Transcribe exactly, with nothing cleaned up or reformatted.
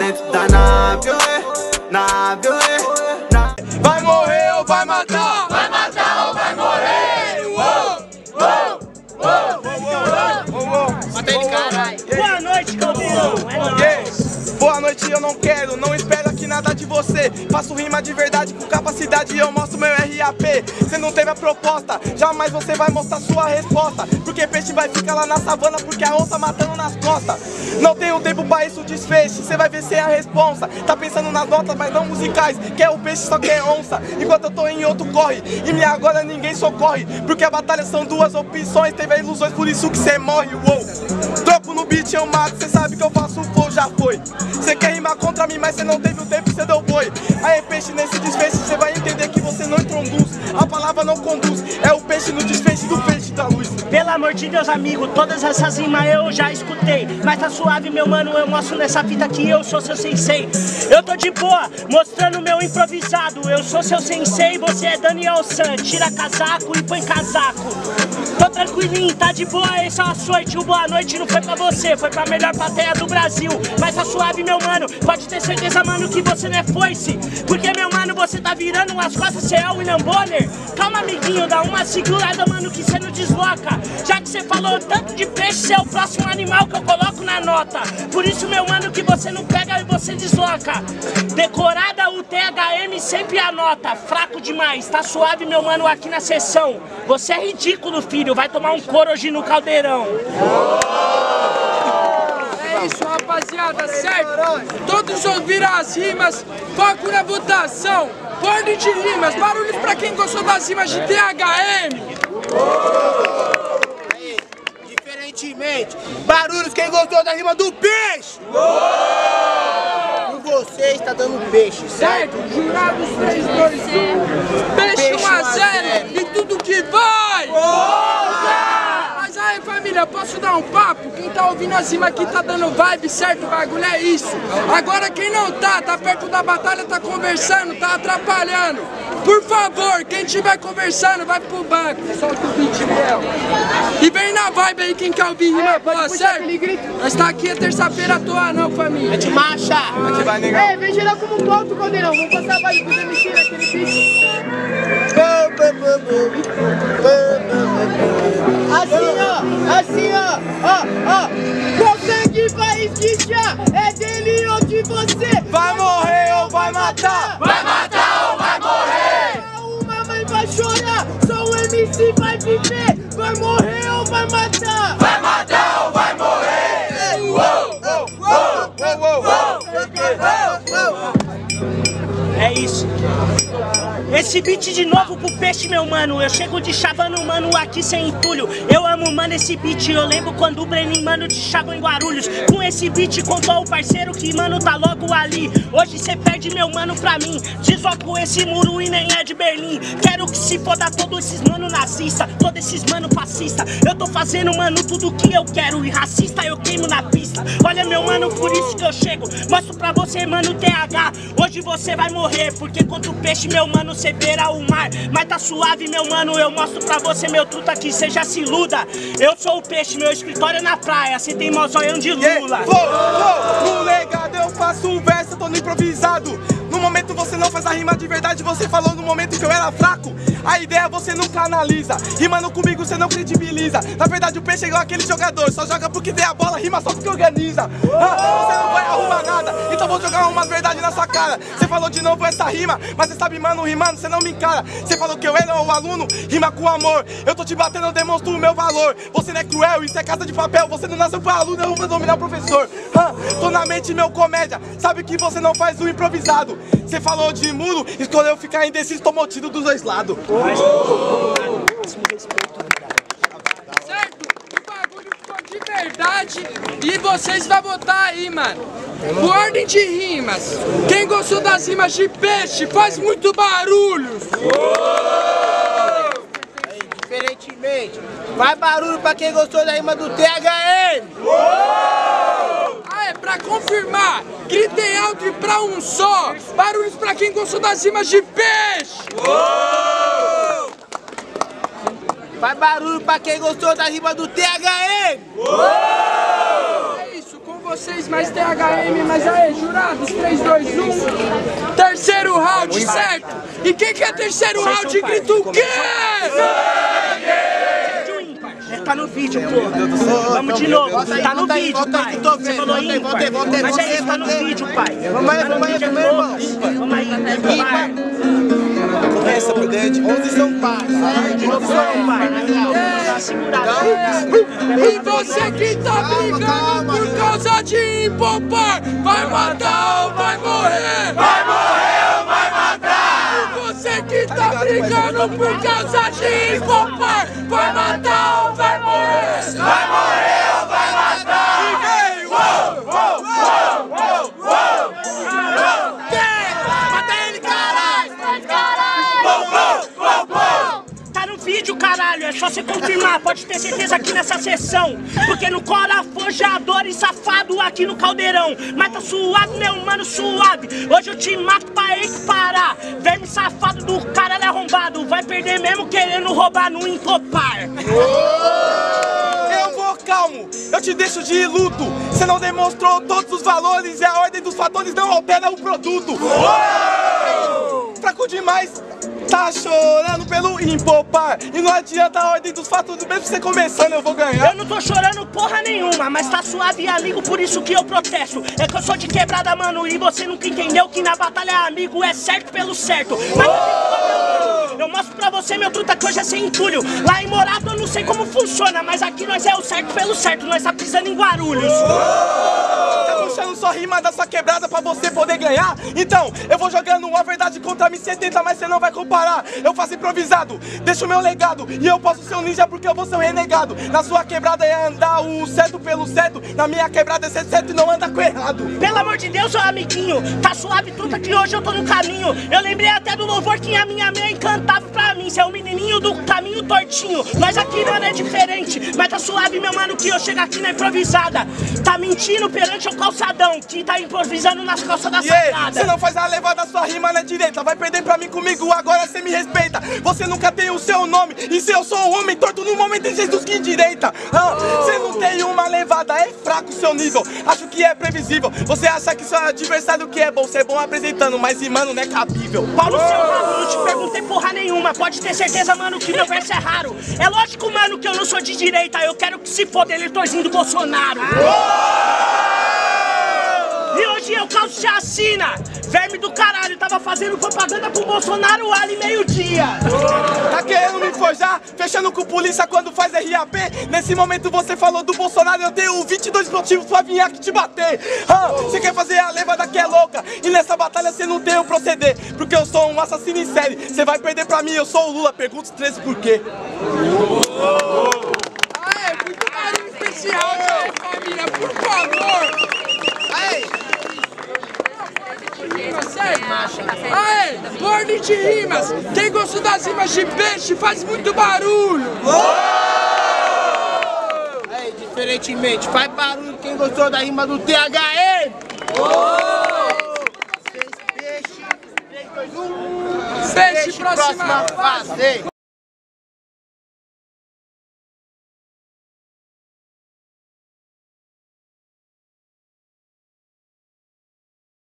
dentro da nave, ué, nave, ué, na... Vai morrer ou vai matar? Vai matar ou vai morrer? Uou, uou, uou, uou, uou. Mata ele, caralho. Boa noite, Caldeirão. É nóis. Boa noite, eu não quero, não espero aqui nada de você. Faço rima de verdade com capacidade e eu mostro meu R A P. Você não teve a proposta, jamais você vai mostrar sua resposta. Porque peixe vai ficar lá na savana porque a onça matando nas costas. Não tenho tempo pra isso desfeche, você vai ver sem a responsa. Tá pensando nas notas, mas não musicais. Quer o peixe, só quer onça. Enquanto eu tô em outro corre, e me agora ninguém socorre. Porque a batalha são duas opções, teve ilusões, por isso que cê morre, uou. Troco no beat, eu mato, cê sabe que eu faço o flow, já foi. Cê quer rimar contra mim, mas cê não teve o tempo, cê deu boi. Aí peixe nesse desfecho, cê vai entender que você não introduz. A palavra não conduz, é o peixe no desfecho do peixe da luz. Pelo amor de Deus, amigo, todas essas rimas eu já escutei. Mas tá suave, meu mano, eu mostro nessa fita que eu sou seu sensei. Eu tô de boa, mostrando meu improvisado. Eu sou seu sensei, você é Daniel San. Tira casaco e põe casaco. Tô tranquilinho, tá de boa, esse é o açoite. O boa noite não foi pra você, foi pra melhor plateia do Brasil. Mas tá suave, meu mano, pode ter certeza, mano, que você não é foice. Porque, meu mano, você tá virando umas costas, cê é o William Bonner. Calma, amiguinho, dá uma segurada, mano, que cê não desloca. Já que cê falou tanto de peixe, cê é o próximo animal que eu coloco na nota. Por isso, meu mano, que você não pega e você desloca. Decorada, o T H M sempre anota. Fraco demais, tá suave, meu mano, aqui na sessão. Você é ridículo, filho, vai tomar um coro hoje no Caldeirão. É isso, rapaziada, certo? Todos ouviram as rimas, foco na votação. Ordem de rimas, barulhos pra quem gostou das rimas de T H M. Aí, diferentemente, barulhos quem gostou da rima do peixe. E você está dando peixe, certo? Certo, jurados três, dois, um. Peixe um a zero e tudo que vai. Mas aí, família, posso dar um papo? Quem tá ouvindo as rimas aqui tá dando vibe, certo? O bagulho é isso. Agora quem não tá, tá perto da batalha, tá conversando, tá atrapalhando. Por favor, quem estiver conversando, vai pro banco. Solta o beat, Léo. E vem na vibe aí quem quer ouvir rima boa, certo? Nós tá aqui, é terça-feira à toa não, família. É de marcha. Aqui vai, negão. É, vem geral como ponto, Caldeirão. Vamos passar a vibe pros M C naquele beat. Assim, ó, assim, ó, ó, ó. Consegue vai esquichar, é dele ou de você. Vai morrer ou vai matar? Vai matar ou vai morrer? Uma mãe vai chorar, só o M C vai viver. Vai morrer ou vai matar? Vai matar ou vai morrer? Uou, uou, uou, uou, uou. É isso. Esse beat de novo pro peixe, meu mano. Eu chego de chavando, mano, aqui sem entulho. Eu amo, mano, esse beat. Eu lembro quando o Brenin, mano, te chavou em Guarulhos. Com esse beat contou o parceiro que, mano, tá logo ali. Hoje cê perde, meu mano, pra mim. Desloco esse muro e nem é de Berlim. Quero que se foda todos esses mano nazista, todos esses mano fascista. Eu tô fazendo, mano, tudo que eu quero. E racista eu queimo na pista. Olha, meu mano, por isso que eu chego. Mostro pra você, mano, T H. Hoje você vai morrer, porque contra o peixe, meu mano, cê beira o mar. Mas tá suave, meu mano, eu mostro pra você, meu truta, que cê já se iluda. Eu sou o peixe, meu escritório é na praia. Cê tem mó zoião de Lula. Yeah. Vou, vou, no legado eu faço um verso, eu tô no improvisado. No momento você não faz a rima de verdade, você falou no momento que eu era fraco. A ideia você nunca analisa, rimando comigo você não credibiliza. Na verdade o peixe é igual aquele jogador, só joga porque tem a bola, rima só porque organiza. Ah, você não vai arrumar nada, então vou jogar umas verdades na sua cara. Você falou de novo essa rima, mas você sabe, mano, rimando, você não me encara. Você falou que eu era o aluno, rima com amor. Eu tô te batendo, eu demonstro o meu valor. Você não é cruel, isso é casa de papel. Você não nasceu pra aluno, eu vou dominar o professor. Ah, tô na mente, meu comédia, sabe que você não faz o improvisado. Você falou de muro, escolheu ficar indeciso, tomou tiro dos dois lados. Certo? O bagulho ficou de verdade e vocês vão votar aí, mano. Por ordem de rimas. Quem gostou das rimas de peixe, faz muito barulho. Aí, diferentemente, faz barulho pra quem gostou da rima do T H M. Ah, é pra confirmar. Gritem alto e pra um só. Barulhos pra quem gostou das rimas de peixe. Faz barulho pra quem gostou da rima do T H M. É isso, com vocês, mais T H M, mas aí, jurados, três, dois, um. Terceiro round, certo? E quem que é terceiro round grita o quê? Tá no vídeo, pô. Vamos de novo. Tá no vídeo, pai. Você falou ímpar. Mas é isso, tá no vídeo, pai. Vamos aí, vamos aí, meu irmão. Vamos aí, ímpar. Começa, prudente. onze são pares. De novo, são pai. Tá segurado. E você que tá brigando por causa de impopar, vai matar ou vai morrer? Vai morrer ou vai matar? E você que tá brigando por causa de impopar, vai matar ou vai morrer? Vai morrer ou vai matar? E vem, uou, uou, uou, uou, uou. Mata ele, caralho! Tá no vídeo, caralho, é só você confirmar, pode ter certeza aqui nessa sessão. Porque no cora forjador e safado aqui no caldeirão. Mas tá suave, meu mano, suave. Hoje eu te mato pra equiparar. Verme safado do caralho arrombado. Vai perder mesmo querendo roubar no impopar. Eu vou calmo, eu te deixo de luto. Você não demonstrou todos os valores e a ordem dos fatores não altera o produto. Fraco demais, tá chorando pelo impopar. E não adianta a ordem dos fatores, mesmo você começando eu vou ganhar. Eu não tô chorando porra nenhuma, mas tá suave, amigo, por isso que eu protesto. É que eu sou de quebrada, mano, e você nunca entendeu que na batalha amigo é certo pelo certo. Mas eu mostro pra você, meu truta, que hoje é sem entulho. Lá em Morato eu não sei como funciona, mas aqui nós é o certo pelo certo, nós tá pisando em Guarulhos. Tá puxando só rima da sua quebrada pra você poder ganhar? Então, eu vou jogando uma verdade contra mim setenta, mas você não vai comparar. Eu faço improvisado, deixo meu legado, e eu posso ser um ninja porque eu vou ser um renegado. Na sua quebrada é andar o certo pelo certo, na minha quebrada é ser certo e não anda com errado. Pelo amor de Deus, ô amiguinho, tá suave, truta, que hoje eu tô no caminho. Eu lembrei até do louvor que a minha mãe cantava pra mim. Cê é o menininho do caminho tortinho. Nós aqui não é diferente, mas tá suave, meu mano, que eu chego aqui na improvisada. Tá mentindo perante o calçadão, que tá improvisando nas calças da sacada. Você não faz a levada, sua rima na direita. Vai perder pra mim comigo, agora cê me respeita. Você nunca tem o seu nome, e se eu sou um homem torto no momento em Jesus que endireita. Você ah, não tem uma levada, é fraco o seu nível. Acho que é previsível. Você acha que seu adversário que é bom, cê é bom apresentando, mas mano, não é cabível. Paulo, seu rabo, não te perguntei porra nenhuma. Pode ter certeza, mano, que meu verso é raro. É lógico, mano, que eu não sou de direita. Eu quero que se foda eleitorzinho do Bolsonaro. E hoje eu causo chacina. Verme do caralho, tava fazendo propaganda pro Bolsonaro ali meio-dia. Tá querendo me forjar? Fechando com polícia quando faz R A P? Nesse momento você falou do Bolsonaro, eu tenho vinte e dois motivos pra vir aqui te bater. Você ah, quer fazer a levada que é louca, e nessa batalha você não tem o proceder, porque eu sou um assassino em série. Você vai perder pra mim, eu sou o Lula, pergunta os treze por quê. Aê, muito barulho especial, aê, família, por favor. Aê. Aê, ordem de rimas. Quem gostou das rimas de peixe faz muito barulho. Aí, diferentemente, faz barulho quem gostou da rima do T H M. Seis peixes, três, dois, um. Peixe, próxima fase.